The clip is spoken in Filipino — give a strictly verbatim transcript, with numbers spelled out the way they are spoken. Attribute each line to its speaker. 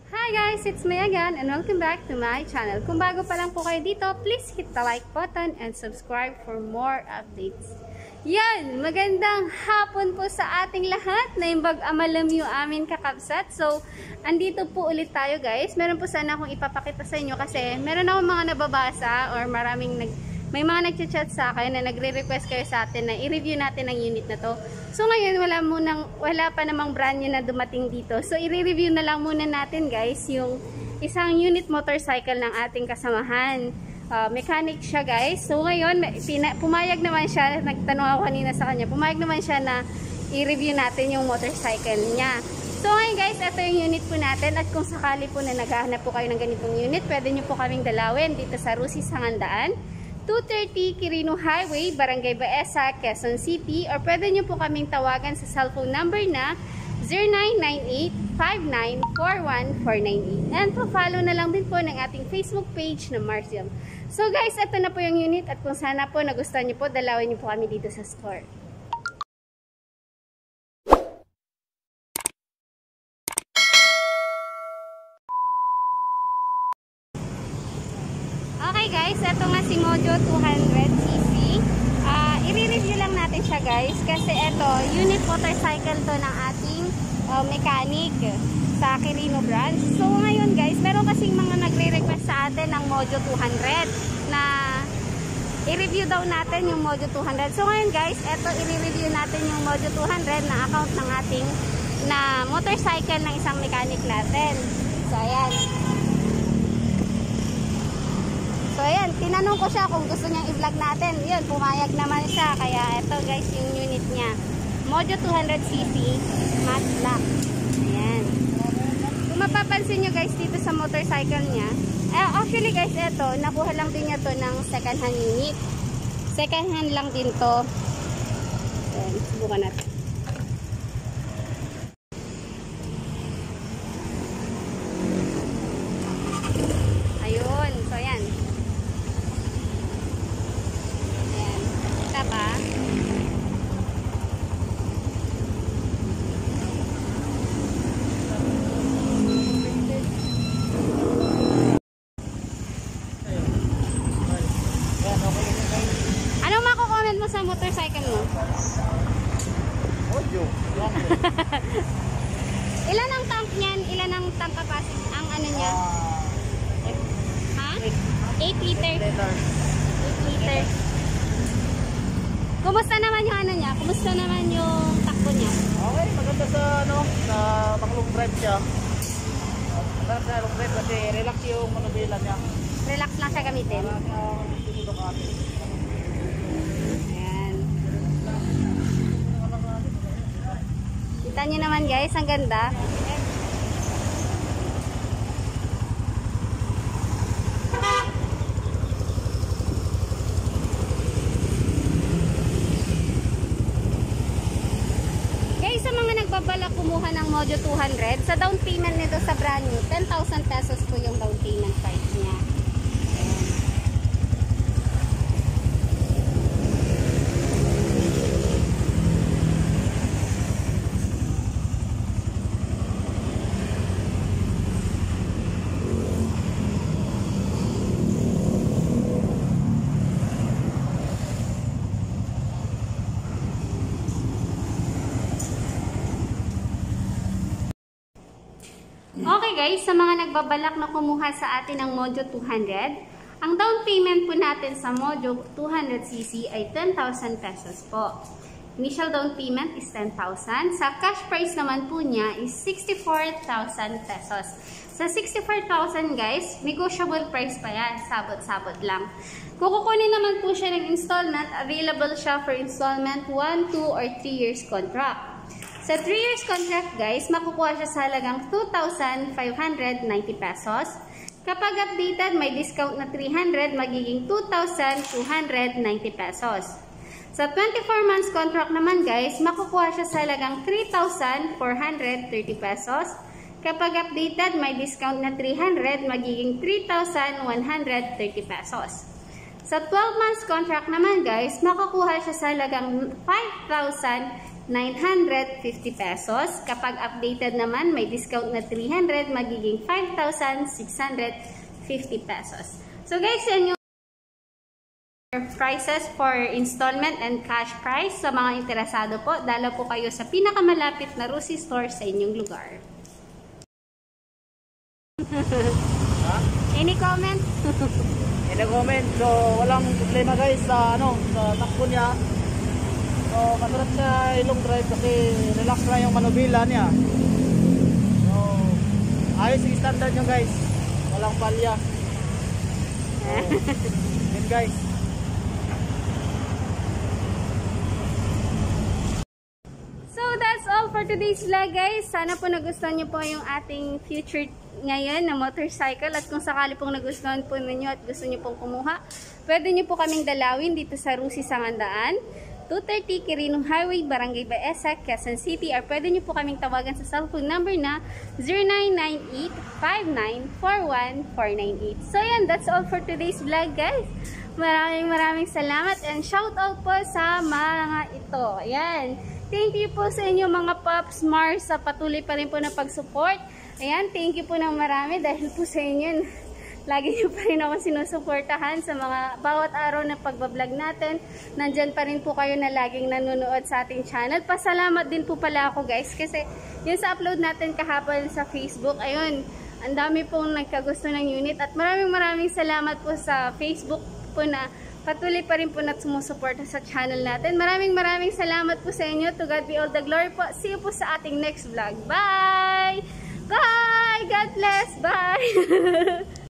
Speaker 1: Hi guys, it's me again and welcome back to my channel. Kung bago pa lang po kayo dito, please hit the like button and subscribe for more updates. Yan, magandang hapon po sa ating lahat na yung bag-amalam yung amin kakabsat. So, andito po ulit tayo guys. Meron po sana akong ipapakita sa inyo kasi meron akong mga nababasa or maraming nag may mga nagchat-chat sa akin na nagre-request kayo sa atin na i-review natin ang unit na to. So ngayon wala munang wala pa namang brand new na dumating dito. So i-review na lang muna natin guys yung isang unit motorcycle ng ating kasamahan. Uh, mechanic siya guys. So ngayon pina, pumayag naman siya, nagtanong ako kanina sa kanya. Pumayag naman siya na i-review natin yung motorcycle niya. So ngayon guys, ito yung unit po natin at kung sakali po na naghahanap po kayo ng ganitong unit, pwede nyo po kaming dalawin dito sa Rusi Sangandaan. two thirty Quirino Highway, Barangay Baesa, Quezon City, or pwede nyo po kaming tawagan sa cellphone number na zero nine nine eight, five nine four one, four nine eight. And po-follow na lang din po ng ating Facebook page na Marcium. So guys, ito na po yung unit at kung sana po nagustuhan nyo po, dalawin nyo po kami dito sa store. Okay guys, ito nga si Mojo two hundred C C. Uh, I-review lang natin siya guys kasi ito, unit motorcycle to ng ating uh, mechanic sa Quirino branch. So ngayon guys, meron kasing mga nagre-request sa atin ng Mojo two hundred na i-review daw natin yung Mojo two hundred. So ngayon guys, ito i-review natin yung Mojo two hundred na account ng ating na motorcycle ng isang mechanic natin. So ayan. So ayan, tinanong ko siya kung gusto niyang i-vlog natin. Yun, pumayag naman siya. Kaya ito guys yung unit niya. Mojo two hundred C C matte black. Ayan. Kung mapapansin nyo guys dito sa motorcycle niya, eh, actually guys ito, nakuha lang din niya to ng second hand unit. Second hand lang din to. Ayan, subukan natin. Ayun, so ayan. Anong mako-comment mo sa motorcycle mo?
Speaker 2: Mojo.
Speaker 1: Ilan ang tank niyan? Ilan ang tank capacity? Ang ano niya? Ha? eight liter. eight liter. Kumusta naman yung ano niya? Kumusta naman yung takbo niya?
Speaker 2: Okay, maganda sa ano, sa pang-long drive siya. Maganda sa long drive kasi relax yung manubila niya.
Speaker 1: Relax lang siya gamitin. Ayan. Kita nyo naman guys, ang ganda. Guys, sa mga nagbabalak kumuha ng Mojo two hundred, sa down payment nito sa brand new, ten thousand pesos po yung down payment price niya. Okay guys, sa mga nagbabalak na kumuha sa atin ng Mojo two hundred, ang down payment po natin sa Mojo two hundred C C ay ten thousand pesos po. Initial down payment is ten thousand. Sa cash price naman po niya is sixty-four thousand pesos. Sa sixty-four thousand guys, negotiable price pa yan. Sabot-sabot lang. Kung kukunin naman po siya ng installment, available siya for installment one, two, or three years contract. Sa three years contract guys, makukuha siya sa halagang two thousand five hundred ninety pesos. Kapag updated, may discount na three hundred, magiging two thousand two hundred ninety pesos. Sa twenty-four months contract naman guys, makukuha siya sa halagang three thousand four hundred thirty pesos. Kapag updated, may discount na three hundred, magiging three thousand one hundred thirty pesos. Sa twelve months contract naman guys, makukuha siya sa halagang five thousand nine hundred fifty pesos. Kapag updated naman, may discount na three hundred, magiging five thousand six hundred fifty pesos. So guys, yan yung prices for installment and cash price. Sa mga interesado po, dalaw po kayo sa pinakamalapit na Rusi store sa inyong lugar. Any comment?
Speaker 2: Any comment? So, walang problema guys sa ano, sa takbo niya. So, masarap siya ilong drive kasi relax lang yung manubila niya. So, ayos yung standard nyo guys. Walang palya. So, yun guys.
Speaker 1: So, that's all for today's vlog guys. Sana po nagustuhan nyo po yung ating future ngayon na motorcycle, at kung sakali pong nagustuhan po ninyo at gusto nyo pong kumuha, pwede nyo po kaming dalawin dito sa Rusi Sangandaan, two thirty Quirino Highway, Barangay Baesa, Quezon City, or pwede nyo po kaming tawagan sa cellphone number na zero nine nine eight five nine four one four nine eight. So yan, that's all for today's vlog guys. Maraming maraming salamat and shout out po sa mga ito. Ayan, thank you po sa inyo mga Pops Mars sa patuloy pa rin po na pag-support. Ayan, thank you po ng marami dahil po sa inyo, lagi nyo pa rin ako sinusuportahan sa mga bawat araw na pagbablog natin. Nandyan pa rin po kayo na laging nanonood sa ating channel. Pasalamat din po pala ako guys kasi yun sa upload natin kahapon sa Facebook, ayun, ang dami pong nagkagusto ng unit at maraming maraming salamat po sa Facebook po na patuloy pa rin po na sumusuporta sa channel natin. Maraming maraming salamat po sa inyo. To God be all the glory po. See you po sa ating next vlog. Bye! Bye! God bless! Bye!